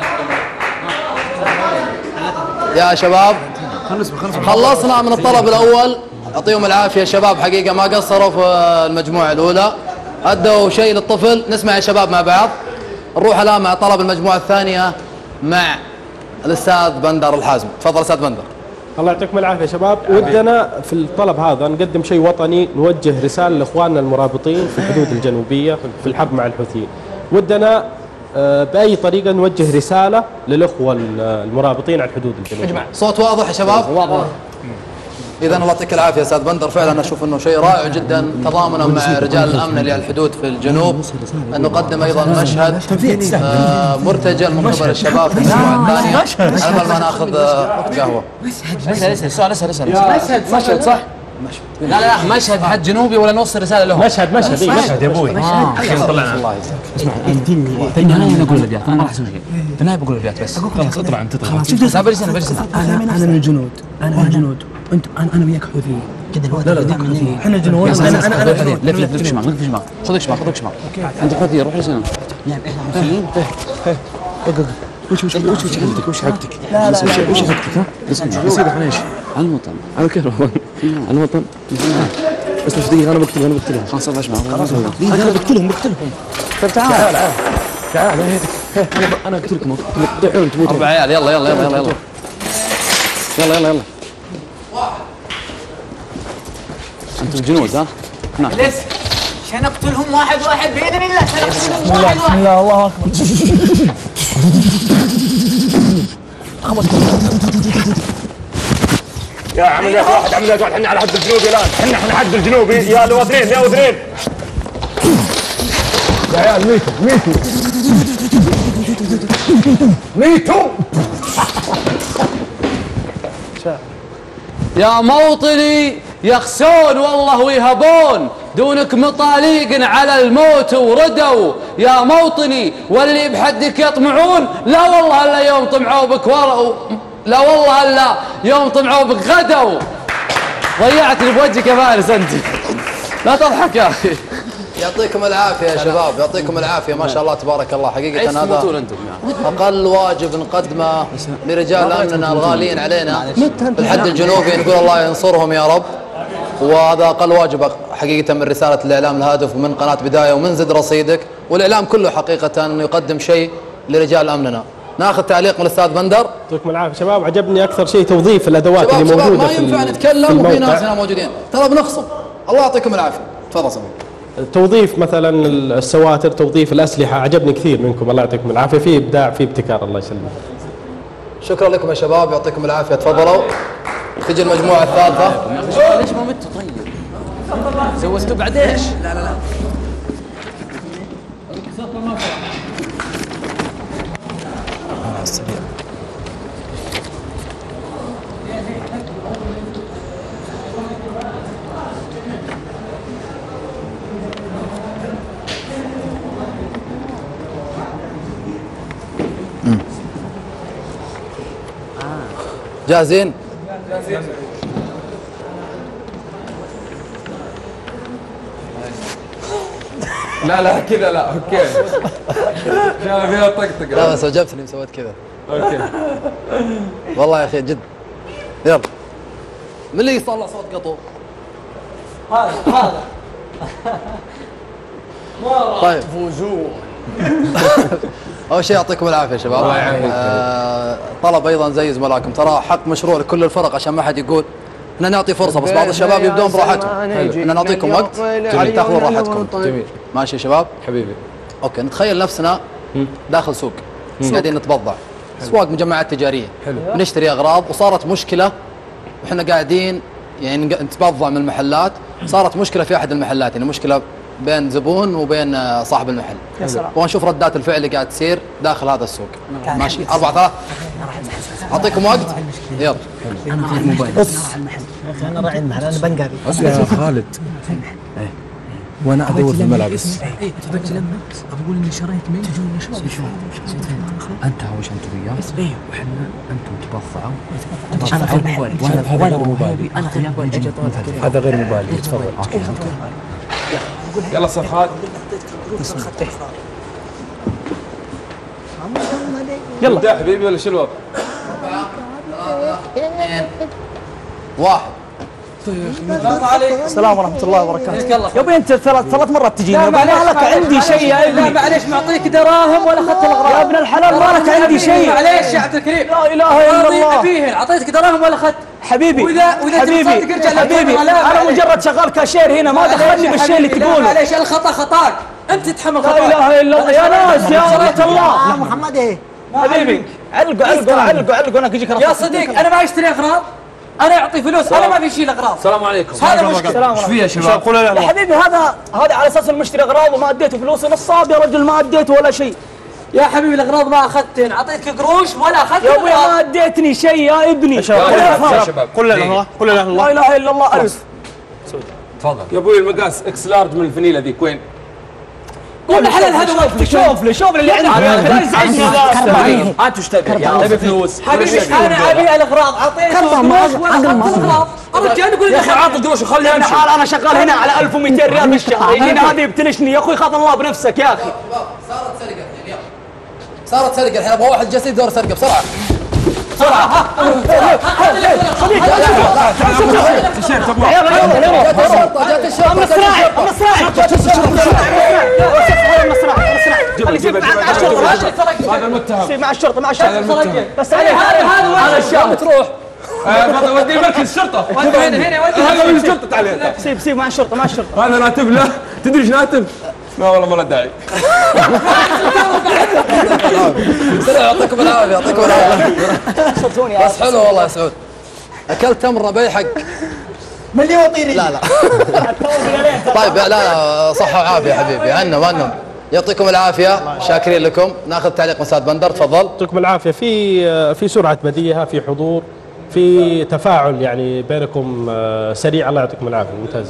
يا شباب، خلصنا من الطلب الاول، يعطيهم العافيه الشباب، حقيقه ما قصروا في المجموعه الاولى، ادوا شيء للطفل. نسمع يا شباب مع بعض، نروح الان مع طلب المجموعه الثانيه مع الاستاذ بندر الحازمي. تفضل استاذ بندر. الله يعطيكم العافيه يا شباب. ودنا في الطلب هذا نقدم شيء وطني، نوجه رساله لاخواننا المرابطين في الحدود الجنوبيه في الحرب مع الحوثيين. ودنا باي طريقه نوجه رساله للاخوه المرابطين على الحدود الجنوبيه. صوت واضح يا شباب؟ واضح. اذا الله يعطيك العافيه استاذ بندر، فعلا اشوف انه شيء رائع جدا تضامنا مع رجال الامن اللي على الحدود في الجنوب، ان نقدم ايضا مشهد آه مرتجل من قبل الشباب في المجموعه الثانيه، على بال ما ناخذ قهوه. اسال اسال سؤال اسال اسال مشهد مشهد صح؟ لا لا لا مشهد حد جنوبي ولا نوصل رساله لهم؟ مشهد مشهد اي مشهد يا ابوي. اخيرا طلعنا. الله يجزاك. اسمع في النهايه انا اقول الابيات، انا ما راح اسوي شيء، في النهايه بقول الابيات بس. خلاص اطلع انت اطلع. لا بجلس انا بجلس انا انا من الجنود، انا من الجنود، انت انا انا وياك حوثيين كذا الوقت. لا لا احنا جنود. انا انا انا لف لف لف شمال، لف شمال، خذك شمال خذك شمال. انت حوثي روح لسنا. يعني احنا حوثيين. وش وش وش وش حقتك وش حقتك؟ لا لا وش حقتك ها؟ اسمع يصير احنا ايش؟ على الوطن على الكهرباء على الوطن. بس دقيقة انا بقتلهم انا بقتلهم. خلاص الله يسمع. خلاص انا بقتلهم بقتلهم. طيب تعال تعال تعال انا انا اقتلكم تضيعون تموتون. اربع عيال يلا يلا يلا يلا يلا يلا يلا يلا. انتم الجنود ها؟ نعم. ليش؟ عشان اقتلهم واحد واحد باذن الله، عشان اقتلهم واحد واحد. بسم الله الله اكبر. يا عمليات واحد عمليات واحد، احنا على حد الجنوبي الان، احنا احنا حد الجنوبي يا الوزرين يا وزرين. يا عيال ميتوا ميتوا ميتوا. يا موطني يخسون والله ويهبون، دونك مطاليق على الموت وردوا. يا موطني واللي بحدك يطمعون، لا والله الا يوم طمعوا بك ورا، لا والله الا يوم طمعوا بك غدوا. ضيعت اللي بوجهك يا فارس انت. لا تضحك يا اخي. يعطيكم العافيه يا شباب، يعطيكم العافيه ما شاء الله تبارك الله. حقيقه هذا اقل واجب نقدمه لرجال امننا الغاليين علينا في الحد الجنوبي، نقول الله ينصرهم يا رب. وهذا اقل واجب حقيقه من رساله الاعلام الهادف ومن قناه بدايه ومن زد رصيدك والاعلام كله حقيقه انه يقدم شيء لرجال امننا. ناخذ تعليق من الاستاذ بندر. يعطيكم العافيه شباب. عجبني اكثر شيء توظيف الادوات اللي شباب موجوده شباب ما ينفع نتكلم وفي ناس هنا موجودين ترى بنخصم. الله يعطيكم العافيه. تفضل صديقي. توظيف مثلا السواتر، توظيف الاسلحه، عجبني كثير منكم. الله يعطيكم العافيه، في ابداع، في ابتكار. الله يسلمك. شكرا لكم يا شباب، يعطيكم العافيه. تفضلوا. تجي المجموعه الثالثه. ليش ما متوا طيب؟ زوجتوا بعد ايش؟ لا لا لا. جاهزين؟ لا لا كذا لا اوكي. لا فيها طقطقه. لا بس عجبتني سويت كذا. اوكي. والله يا اخي جد. يلا. من اللي يطلع صوت قطو؟ هذا هذا. ما طيب. تفوزون. اول شيء يعطيكم العافيه يا شباب. الله يعافيك. آه طلب ايضا زي زملائكم، ترى حق مشروع لكل الفرق عشان ما حد يقول احنا نعطي فرصه، بس بعض الشباب يبدون براحتهم. احنا نعطيكم وقت عشان تاخذون راحتكم. جميل. ماشي يا شباب؟ حبيبي. اوكي نتخيل نفسنا داخل سوق قاعدين نتبضع، اسواق مجمعات تجاريه. حلو. نشتري اغراض وصارت مشكله واحنا قاعدين يعني نتبضع من المحلات، صارت مشكله في احد المحلات، يعني مشكله بين زبون وبين صاحب المحل. يا سلام. ونشوف ردات الفعل اللي قاعد تصير داخل هذا السوق. ماشي أربعة ثلاث. أعطيكم وقت. يلا. أنا غير موبايل. بص. أنا راعي المحل أنا بنقابي. اسمع يا خالد. وانا ادور في الملابس. اي لما اقول اني شريت من تجون شباب انت هاوش انت وياه ايه وحنا انتم تبضعوا انا غير موبايل وانا موبايلي انا غير موبايلي هذا غير موبايلي. تفضل. اوكي يلا صرخات. يلا يا حبيبي ولا شو الوضع؟ واحد. السلام ورحمة الله وبركاته. يا ابوي انت ثلاث ثلاث مرات تجيني. لا لك عندي شيء يا ابني. لا معليش معطيك دراهم ولا اخذت الاغراض. يا ابن الحلال ما لك عندي شيء. معليش يا عبد الكريم. لا اله الا الله. فيهن اعطيتك دراهم ولا اخذت؟ حبيبي واذا واذا حبيبي حبيبي انا مجرد شغال كاشير هنا ما دخلني بالشيء اللي تقوله. معليش الخطا خطاك انت تتحمل خطاك. لا اله الا الله يا ناس يا رحمة الله. محمد ايه حبيبي علقوا علقوا علقوا علقوا انا اجيك يا صديق. انا ما اشتري اغراض، انا اعطي فلوس، انا ما في شيء الاغراض. السلام عليكم. هذا مشكلة. ايش فيه يا شباب؟ يا حبيبي هذا هذا على اساس المشتري اغراض وما اديته فلوسي نصاب يا رجل، ما اديته ولا شيء. يا حبيبي الاغراض ما اخذتين، اعطيتك قروش ولا اخذت يا ابوي ما اديتني شيء يا ابني. يا شباب قل لا اله الا الله، قل لا اله الا الله. لا اله الا الله. الف تفضل يا ابوي. المقاس اكس لارج من الفانيلا ذيك وين؟ يا ابن الحلال هذا وقت. شوف لي شوف لي اللي عندك لا يزعجني. انت ايش تبي؟ تبي فلوس؟ حبيبي انا ابي الاغراض اعطيته فلوس ولا اخذت الاغراض. الرجال يقول يا اخي عاطي قروش وخليه يمشي. انا شغال هنا على ألف ومئتين ريال بالشهر، يجيني هذا يبتلشني يا اخوي. خاف الله بنفسك يا اخي. صارت سرقه الحين. صارت سرقه الحين. ابغى واحد جالس يدور سرقه بسرعه بسرعه. صديق تيشيرت ابغى. يلا يلا يلا. جات الشرطه جات الشرطه. ام اسرائيل ام اسرائيل. جات الشرطه. هذا المتهم. مع الشرطه مع الشرطه بس عليه. هذا الشاب تروح ودي مركز الشرطه. هنا هنا هذا من الشرطه. تعال سيب سيب مع الشرطه مع الشرطه. هذا راتب له. تدري ايش راتب؟ لا والله ما له داعي. يعطيكم العافيه يعطيكم العافيه. بس حلو والله يا سعود. اكلت تمر نبي حق مليون طيري. لا لا طيب لا لا صحة وعافية حبيبي. عنهم عنهم. يعطيكم العافية. شاكرين لكم. ناخذ تعليق من استاذ بندر. تفضل. يعطيكم العافية. في في سرعة بديهة، في حضور، في تفاعل يعني بينكم سريع. الله يعطيكم العافية. ممتاز.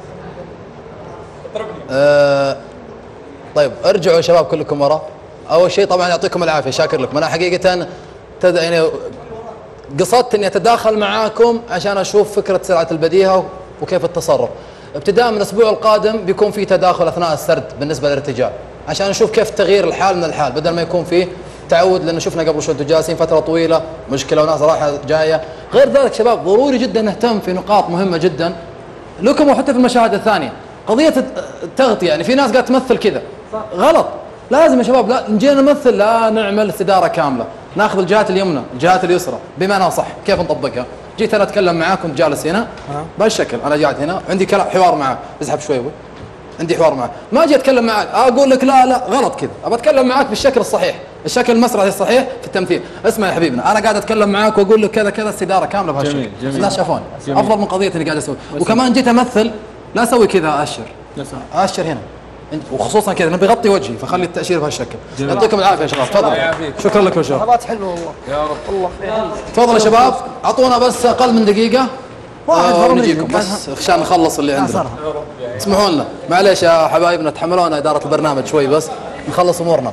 أه طيب ارجعوا يا شباب كلكم ورا. اول شيء طبعا يعطيكم العافية. شاكر لكم. انا حقيقة تد... يعني قصدت اني اتداخل معاكم عشان اشوف فكره سرعه البديهه وكيف التصرف. ابتداء من الاسبوع القادم بيكون في تداخل اثناء السرد بالنسبه للارتجال عشان نشوف كيف تغيير الحال من الحال بدل ما يكون فيه تعود، لانه شفنا قبل شوي انتم جالسين فتره طويله مشكله وناس رايحه جايه. غير ذلك شباب ضروري جدا نهتم في نقاط مهمه جدا لكم وحتى في المشاهد الثانيه، قضيه التغطيه. يعني في ناس قاعده تمثل كذا غلط، لازم يا شباب لا نجينا نمثل، لا نعمل استداره كامله، ناخذ الجهات اليمنى الجهات اليسرى بمعنى صح. كيف نطبقها؟ جيت انا اتكلم معاكم جالس هنا بهالشكل، انا قاعد هنا عندي كلام حوار معاه، اسحب شوي ابوي، عندي حوار معاه، ما اجي اتكلم معاك اقول لك لا لا غلط كذا، ابى اتكلم معاك بالشكل الصحيح، الشكل المسرحي الصحيح في التمثيل. اسمع يا حبيبنا، انا قاعد اتكلم معاك واقول لك كذا كذا استداره كامله بهالشكل. جميل جميل. الناس شافوني افضل من قضيه اني قاعد اسوي، وكمان جيت امثل لا اسوي كذا، اشر اشر هنا، وخصوصا كذا نبي نغطي وجهي فخلي التاشير بهالشكل. يعطيكم العافيه يا شباب، تفضلوا. شكرا لكم يا شباب. خطوات حلوه والله يا رب. والله تفضلوا يا شباب، اعطونا بس اقل من دقيقه واحد آه ونجيكم بس عشان نخلص اللي عندنا. اسمحوا لنا معليش يا حبايبنا، تحملونا اداره البرنامج شوي بس نخلص امورنا.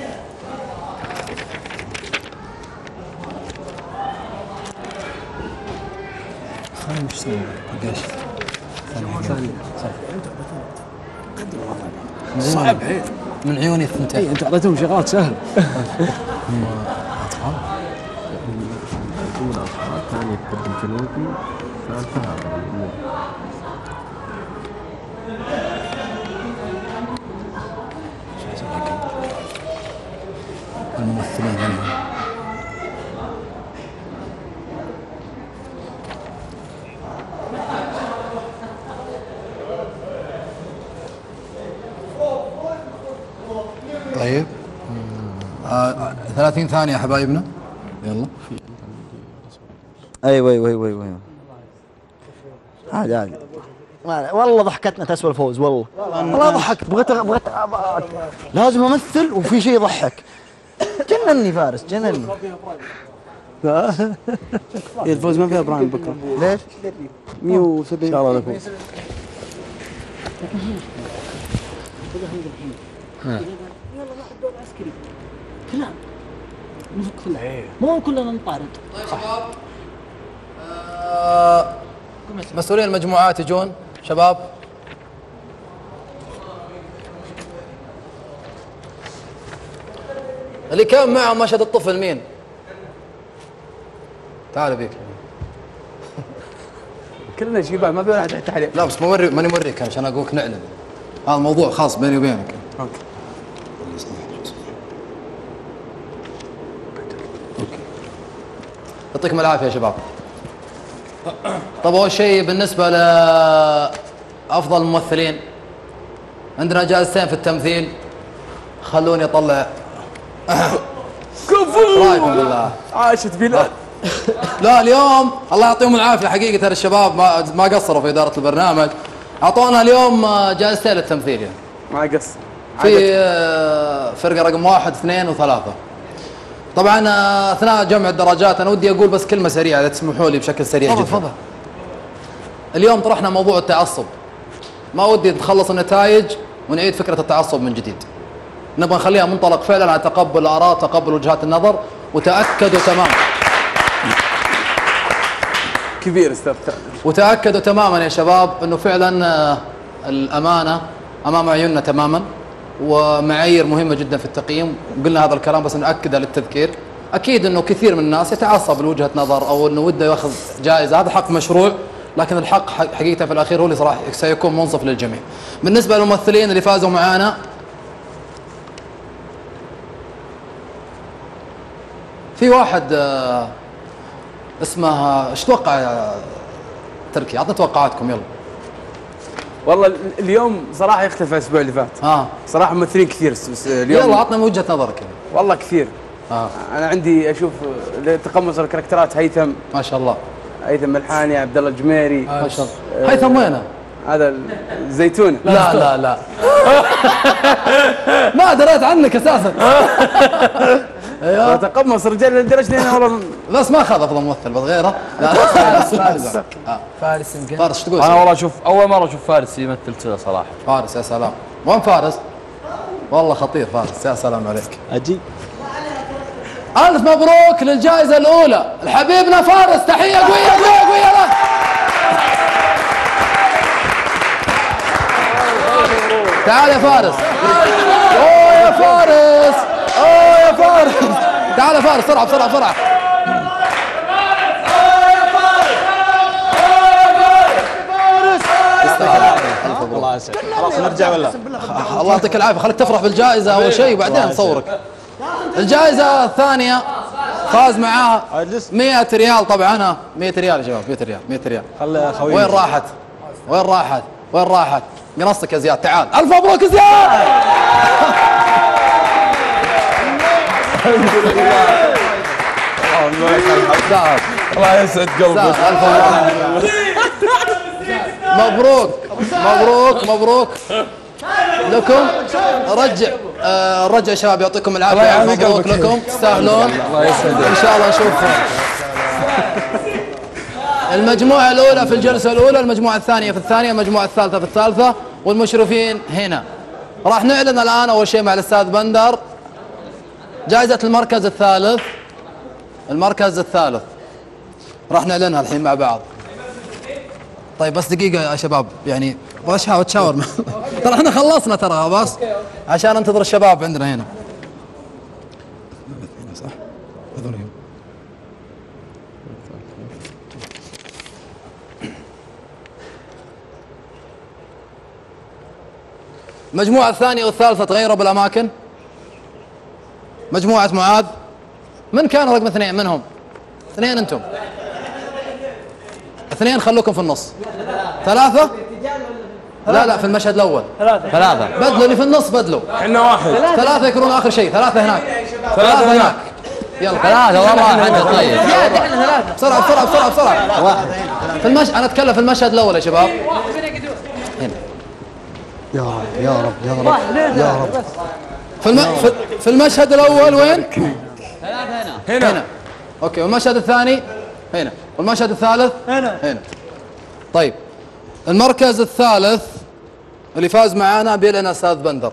خلينا وش نسوي؟ قاش صعب من عيوني الثنتين. اي انت اعطيتهم شغلات سهله. الاولى اطفال، الثانيه تقدم جنوبي، الثالثه هذا الامور. الممثلين هنا طيب. آه ثلاثين ثانية يا حبايبنا، يلا. ايوه ايوه ايوه ايوه عادي عادي. والله ضحكتنا تسوى الفوز، والله والله ضحكت، بغيت بغيت لازم امثل وفي شيء يضحك. جنني فارس جنني. الفوز ما فيها ابراهيم بكره. ليش؟ مئة وسبعين ان شاء الله نفوز. لا مو كلنا نطارد. طيب شباب، آه مسؤولين المجموعات يجون شباب. اللي كان معه مشهد الطفل مين؟ تعال بيك. كلنا شباب ما في واحد تحت عليه. لا بس موري ماني موريك عشان اقولك نعلن، هذا موضوع خاص بيني وبينك. اوكي يعطيكم العافيه يا شباب. طب اول شيء بالنسبه لافضل الممثلين عندنا جائزتين في التمثيل، خلوني اطلع. كفو رايكم بالله. عاشت بلال. لا اليوم الله يعطيهم العافيه حقيقه، ترى الشباب ما ما قصروا في اداره البرنامج، اعطونا اليوم جائزتين للتمثيل يعني. ما قصر. في فرقه رقم واحد اثنين وثلاثه. طبعا اثناء جمع الدرجات انا ودي اقول بس كلمه سريعه اذا تسمحوا لي بشكل سريع جدا. تفضل. اليوم طرحنا موضوع التعصب، ما ودي نتخلص النتائج ونعيد فكره التعصب من جديد. نبغى نخليها منطلق فعلا على تقبل الاراء، تقبل وجهات النظر، وتاكدوا تماما كبير استاذ، وتاكدوا تماما يا شباب انه فعلا الامانه امام عيوننا تماما، ومعايير مهمه جدا في التقييم. قلنا هذا الكلام بس ناكده للتذكير. اكيد انه كثير من الناس يتعصب لوجهه نظر او انه وده ياخذ جائزه، هذا حق مشروع، لكن الحق حقيقه في الاخير هو اللي صراحه سيكون منصف للجميع. بالنسبه للممثلين اللي فازوا معانا، في واحد آه اسمه ايش توقع يا تركي؟ اعطنا توقعاتكم يلا. والله اليوم صراحه يختلف عن الاسبوع اللي فات. اه صراحه ممثلين كثير بس اليوم. يلا عطنا من وجهه نظرك. والله كثير. اه انا عندي اشوف تقمص الكاركترات هيثم ما شاء الله، هيثم ملحاني، عبد الله الجميري ما شاء الله. هيثم وينه؟ هذا الزيتونه. لا لا لا ما دريت عنك اساسا. ايوه تقمص رجال لدرجه انه والله بس ما اخذ افضل ممثل بس غيره. لا فارس فارس يمكن. فارس ايش تقول؟ انا والله اشوف اول مره اشوف فارس يمثل كذا صراحه. فارس يا سلام. وين فارس؟ والله خطير فارس، يا سلام عليك. اجي ألف مبروك للجائزة الأولى لحبيبنا فارس، تحية قوية قوية قوية له. تعال يا فارس. أوه يا فارس، أوه يا فارس، تعال يا فارس بسرعة بسرعة بسرعة. الله يسعدك. خلاص نرجع ولا؟ الله يعطيك العافية، خليك تفرح بالجائزة أول شيء وبعدين نصورك. الجائزة الثانية فاز معاها مئة ريال طبعا. ها مئة ريال يا شباب، مئة ريال مئة ريال. خلي خوينا. وين راحت؟ وين راحت؟ وين راحت؟ قنصتك يا زياد، تعال. ألف مبروك زياد. الحمد لله. الله يسعد قلبك. مبروك مبروك مبروك لكم. رجع آه رجع يا شباب، يعطيكم العافيه. مبروك لكم، تستاهلون. الله يسعدك. ان شاء الله نشوفكم. المجموعه الاولى في الجلسه الاولى، المجموعه الثانيه في الثانيه، المجموعه الثالثه في الثالثه، والمشرفين هنا. راح نعلن الان اول شيء مع الاستاذ بندر جائزه المركز الثالث. المركز الثالث راح نعلنها الحين مع بعض. طيب بس دقيقة يا شباب، يعني باش حاول تشاور. ترى احنا خلصنا ترى، بس عشان انتظر الشباب عندنا هنا. صح؟ هذول هم. المجموعة الثانية والثالثة تغيروا بالأماكن. مجموعة معاذ، من كان رقم اثنين منهم؟ اثنين انتم. اثنين خلوكم في النص. ثلاثة؟ لا لا في المشهد الأول. ثلاثة. ثلاثة. بدلوا اللي في النص، بدلوا. احنا واحد. ثلاثة يكونون آخر شيء، ثلاثة هناك. ثلاثة هناك. يلا ثلاثة والله. طيب. بسرعة بسرعة بسرعة بسرعة. واحد. في المش أنا أتكلم في المشهد الأول يا شباب. هنا. يا رب يا رب يا رب يا رب. في الم... في- في المشهد الأول وين؟ ثلاثة هنا. هنا. هنا. أوكي، والمشهد الثاني هنا، والمشهد الثالث هنا. هنا. طيب المركز الثالث اللي فاز معانا بيلنا أستاذ بندر.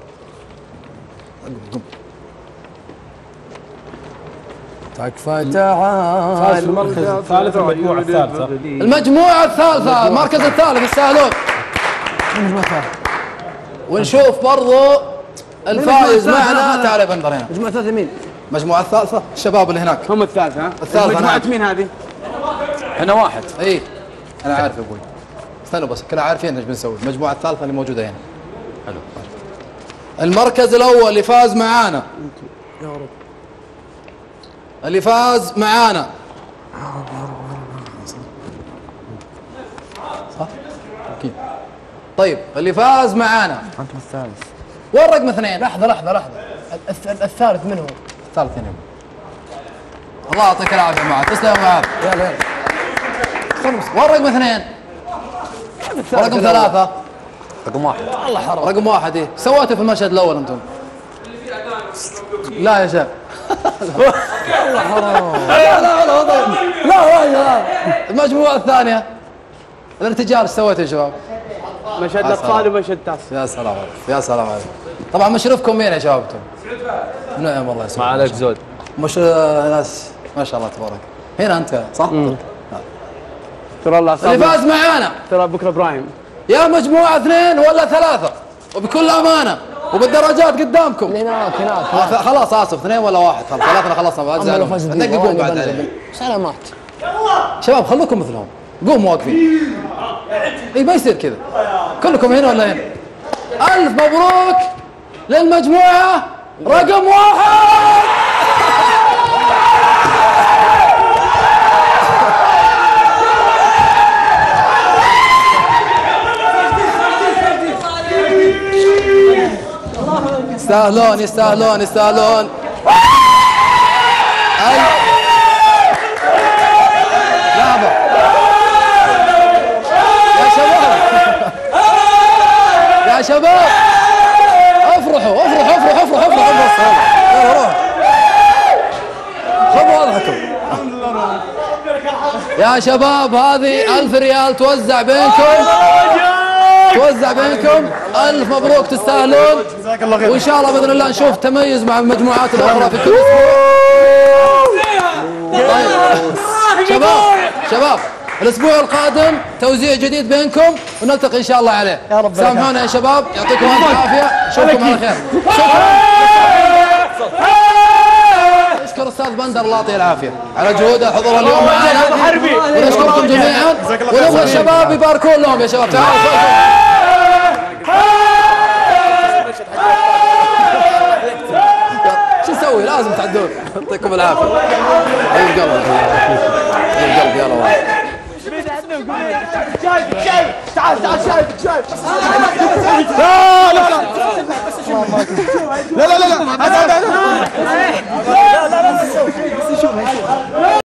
تكفى تعال. فاز في المركز الثالث المجموعة الثالثة. المجموعة الثالثة، المركز الثالث، يستاهلون. ونشوف برضو الفائز معنا. تعال يا بندر هنا. المجموعة الثالثة مين؟ المجموعة الثالثة الشباب اللي هناك. هم الثالثة. ها؟ الثالثة مجموعة هناك. مين هذه؟ احنا واحد. اي انا عارف يا ابوي. استنوا بس، كنا عارفين ايش بنسوي. المجموعة الثالثة اللي موجودة هنا. حلو. المركز الأول اللي فاز معانا. يا رب. اللي فاز معانا. صح؟ أكيد. طيب اللي فاز معانا. أنتم الثالث. وين رقم اثنين؟ لحظة لحظة لحظة. الثالث من هو؟ الثالث هنا. الله يعطيك العافية معاذ، تسلم يا معاذ. يلا يلا. وين رقم اثنين؟ ورقم ثلاثة؟ رقم واحد. الله حرام. رقم واحد. ايه سويته في المشهد الأول أنتم؟ لا يا شيخ. الله حرام. لا لا لا لا لا. المجموعة الثانية الارتجال ايش سويتوا يا شباب؟ مشهد الأطفال ومشهد التاسع. يا سلام عليك، يا سلام عليك. طبعا مشرفكم مين يا شباب انتم؟ نعم والله يسلمك. ما عليك زود. مش ناس ما شاء الله تبارك. هنا انت صح؟ ترى الله اللي فاز معانا ترى بكره ابراهيم. يا مجموعة اثنين ولا ثلاثة، وبكل أمانة وبالدرجات قدامكم. هناك هناك. آه خلاص آسف، اثنين ولا واحد؟ خلاص ثلاثة خلصنا بعد زعلوا. ندققون بعد عليه. سلامات. شباب خلوكم مثلهم، قوموا واقفين. اي ما يصير كذا. كلكم هنا ولا هنا؟ ألف مبروك للمجموعة رقم واحد. يستاهلون يستاهلون يستاهلون. لحظة يا شباب، يا شباب افرحوا افرحوا افرحوا افرحوا افرحوا بس يلا روح خذوا اضحكوا. يا شباب هذه ألف ريال توزع بينكم، توزع بينكم. ألف مبروك تستاهلون، وإن شاء الله بإذن الله نشوف تميز مع المجموعات الأخرى في كل أسبوع. شباب الاسبوع القادم توزيع جديد بينكم ونلتقي ان شاء الله عليه. يا رب سامحونا يا شباب، يعطيكم الف عافيه، اشوفكم على خير. اشكر استاذ بندر الله يعطيه العافيه على جهوده حضور اليوم معنا، ونشكركم جميعا، ونبغى الشباب يباركون لهم يا شباب. تعالوا شو نسوي؟ لازم تعدون. يعطيكم العافيه. حبيب قلبي حبيب قلبي يلا والله. شايفك شايفك تعال تعال شايفك شايفك لا لا لا لا لا لا لا